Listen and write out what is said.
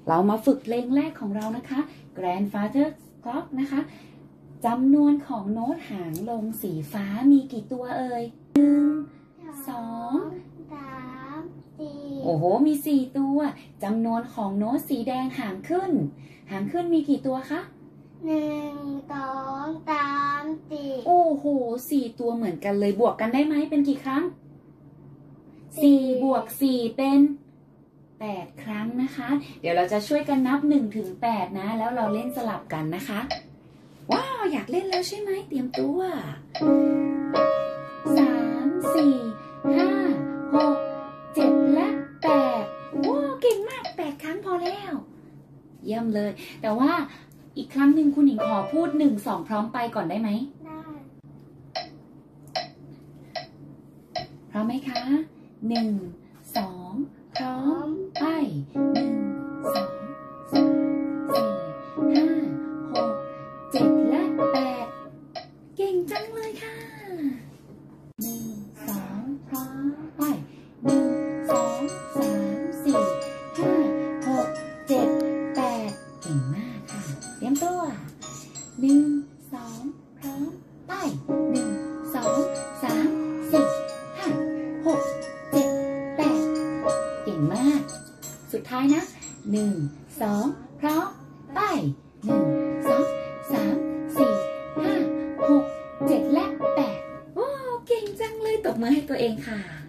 เรามาฝึกเพลงแรกของเรานะคะ Grandfather Clock นะคะจำนวนของโน้ตหางลงสีฟ้ามีกี่ตัวเอ่ย1 2 3 4โอ้โหมี4ตัวจำนวนของโน้ตสีแดงหางขึ้นมีกี่ตัวคะ 1 2 3 4 โอ้โห4ตัวเหมือนกันเลยบวกกันได้ไหมเป็นกี่ครั้ง4 บวก 4เป็น8 ครั้งนะคะเดี๋ยวเราจะช่วยกันนับ1 ถึง 8นะแล้วเราเล่นสลับกันนะคะว้าวอยากเล่นแล้วใช่ไหมเตรียมตัว3 4 5 6 7และ8ว้าวเก่งมาก8 ครั้งพอแล้วเยี่ยมเลยแต่ว่าอีกครั้งหนึ่งคุณหญิงขอพูด1 2พร้อมไปก่อนได้ไหมได้พร้อมไหมคะ1 2พร้อมไป1 2 3 4 5 6 7และ8เก่งจังเลยค่ะ1 2พร้อมไป1 2 3 4 5 6 7 8เก่งมากค่ะเตรียมตัว1 2พร้อมไป1 2 3 4 5 6 7 8เก่งมากสุดท้ายนะ1 2พร้อมไป1 2 3 4 5 6 7และ8โอ้เก่งจังเลยตบมือให้ตัวเองค่ะ